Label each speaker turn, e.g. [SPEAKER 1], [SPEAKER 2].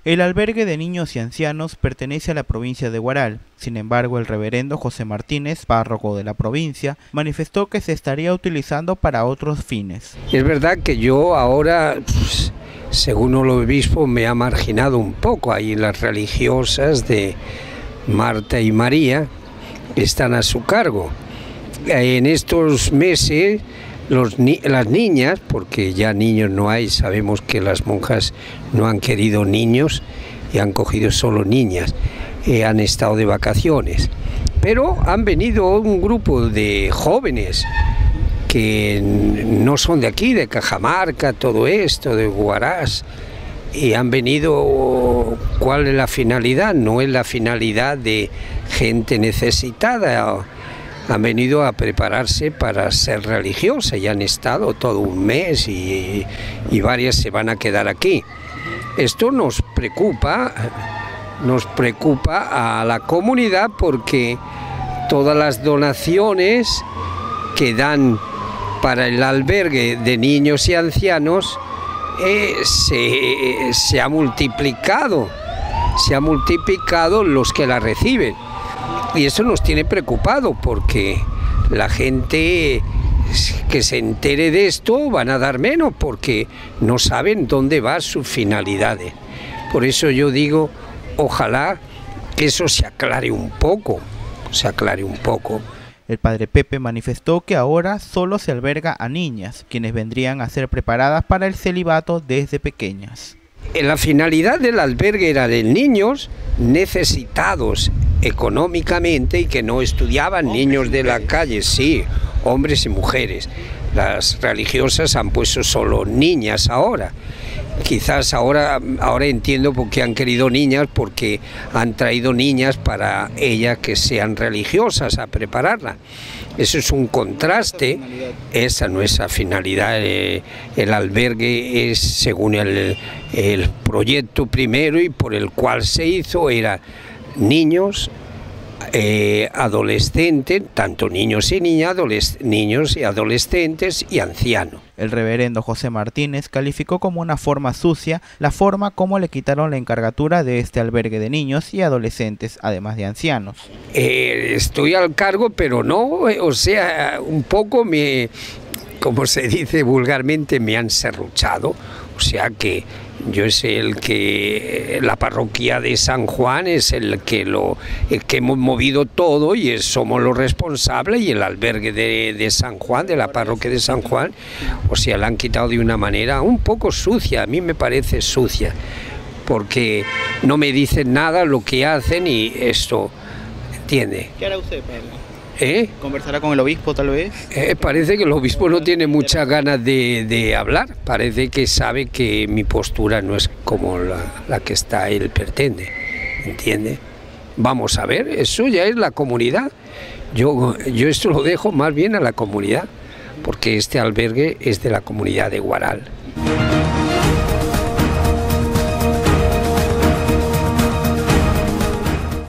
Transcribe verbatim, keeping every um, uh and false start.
[SPEAKER 1] El albergue de niños y ancianos pertenece a la provincia de Huaral. Sin embargo, el reverendo José Martínez, párroco de la provincia, manifestó que se estaría utilizando para otros fines.
[SPEAKER 2] Es verdad que yo ahora, pues, según el obispo, me ha marginado un poco. Ahí las religiosas de Marta y María están a su cargo. En estos meses, los ni las niñas, porque ya niños no hay, sabemos que las monjas no han querido niños y han cogido solo niñas, eh, han estado de vacaciones, pero han venido un grupo de jóvenes que no son de aquí, de Cajamarca, todo esto, de Huaraz, y han venido. ¿Cuál es la finalidad? No es la finalidad de gente necesitada. Han venido a prepararse para ser religiosas y han estado todo un mes y, y varias se van a quedar aquí. Esto nos preocupa, nos preocupa a la comunidad porque todas las donaciones que dan para el albergue de niños y ancianos eh, se, se ha multiplicado, se ha multiplicado los que la reciben. Y eso nos tiene preocupado porque la gente que se entere de esto van a dar menos porque no saben dónde va su finalidad. Por eso yo digo, ojalá que eso se aclare un poco, se aclare un poco.
[SPEAKER 1] El padre Pepe manifestó que ahora solo se alberga a niñas, quienes vendrían a ser preparadas para el celibato desde pequeñas.
[SPEAKER 2] La finalidad del albergue era de niños necesitados económicamente y que no estudiaban, niños de la calle, sí, hombres y mujeres. Las religiosas han puesto solo niñas ahora. Quizás ahora, ahora entiendo por qué han querido niñas, porque han traído niñas para ellas que sean religiosas a prepararla. Eso es un contraste, esa no es la finalidad. Eh, el albergue es según el, el proyecto primero y por el cual se hizo, era niños, eh, adolescentes, tanto niños y niñas, niños y adolescentes y ancianos.
[SPEAKER 1] El reverendo José Martínez calificó como una forma sucia la forma como le quitaron la encargatura de este albergue de niños y adolescentes, además de ancianos.
[SPEAKER 2] Eh, estoy al cargo, pero no, o sea, un poco me, como se dice vulgarmente, me han serruchado, o sea que yo es el que, la parroquia de San Juan es el que lo el que hemos movido todo y es, somos los responsables, y el albergue de, de San Juan, de la parroquia de San Juan, o sea, la han quitado de una manera un poco sucia, a mí me parece sucia, porque no me dicen nada lo que hacen y esto, ¿entiende?
[SPEAKER 1] ¿Qué hará usted, padre?
[SPEAKER 2] ¿Eh?
[SPEAKER 1] ¿Conversará con el obispo tal vez?
[SPEAKER 2] Eh, parece que el obispo no tiene muchas ganas de, de hablar, parece que sabe que mi postura no es como la, la que está él pretende, ¿entiende? Vamos a ver, eso ya es la comunidad, yo, yo esto lo dejo más bien a la comunidad, porque este albergue es de la comunidad de Huaral.